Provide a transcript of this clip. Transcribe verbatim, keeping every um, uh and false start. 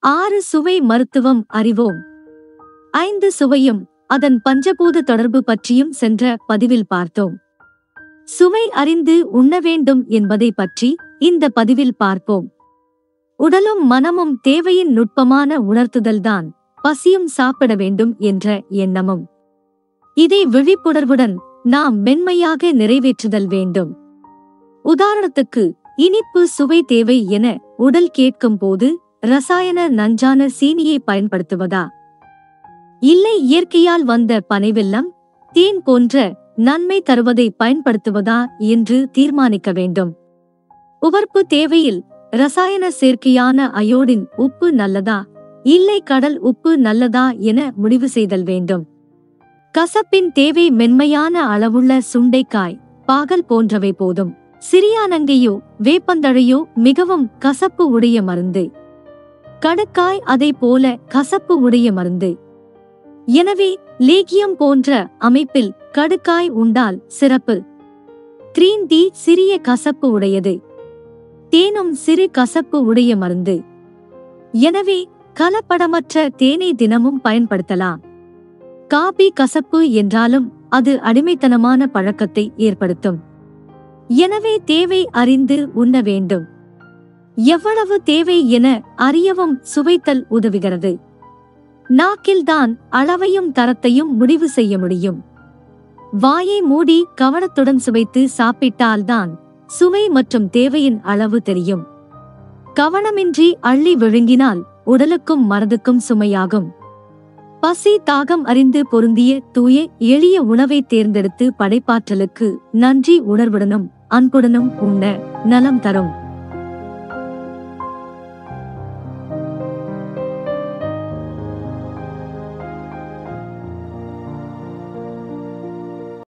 ஆறு சுவை மருத்துவம் அறிவோம். ஐந்து சுவையும் அதன் பஞ்சபூத தொடர்பு பற்றியும் சென்ற பதிவில் பார்த்தோம். சுவை அறிந்து உண்ண வேண்டும் என்பதை பற்றி இந்த பதிவில் பார்ப்போம். உடலும் மனமும் தேவையின் நுட்பமான உணர்த்துதல்தான் பசியும் சாப்பிட வேண்டும் என்ற எண்ணமும். இதை விழிப்புணர்வுடன் நாம் மென்மையாக நிறைவேற்றுதல் வேண்டும். உதாரணத்துக்கு, இனிப்பு சுவை தேவை என உடல் கேட்கும் போது ரசாயன நஞ்சான சீனியை பயன்படுத்துவதா, இல்லை இயற்கையால் வந்த பனைவெல்லம், தேன் போன்ற நன்மை தருவதை பயன்படுத்துவதா என்று தீர்மானிக்க வேண்டும். உவர்ப்பு தேவையில் ரசாயன சேர்க்கையான அயோடின் உப்பு நல்லதா, இல்லை கடல் உப்பு நல்லதா என முடிவு செய்தல் வேண்டும். கசப்பின் தேவை மென்மையான அளவுள்ள சுண்டைக்காய், பாகல் போன்றவை போதும். சிறியானங்கையோ வேப்பந்தழையோ மிகவும் கசப்பு உடைய மருந்து. கடுக்காய் அதை போல கசப்பு உடைய மருந்து. எனவே லேகியம் போன்ற அமைப்பில் கடுக்காய் உண்டால் சிறப்பு. கிரீன் டீ சிறிய கசப்பு உடையது. தேனும் சிறு கசப்பு உடைய மருந்து. எனவே கலப்படமற்ற தேனை தினமும் பயன்படுத்தலாம். காபி கசப்பு என்றாலும் அது அடிமைத்தனமான பழக்கத்தை ஏற்படுத்தும். எனவே தேவை அறிந்து உண்ண வேண்டும். எவ்வளவு தேவை என அறியவும் சுவைத்தல் உதவுகிறது. நாக்கில்தான் அளவையும் தரத்தையும் முடிவு செய்ய முடியும். வாயை மூடி கவனத்துடன் சுவைத்து சாப்பிட்டால்தான் சுவை மற்றும் தேவையின் அளவு தெரியும். கவனமின்றி அள்ளி விழுங்கினால் உடலுக்கும் மனதுக்கும் சுமையாகும். பசி தாகம் அறிந்து பொருந்திய தூய எளிய உணவை தேர்ந்தெடுத்து படைப்பாற்றலுக்கு நன்றி உணர்வுடனும் அன்புடனும் உண்ண நலம் தரும்.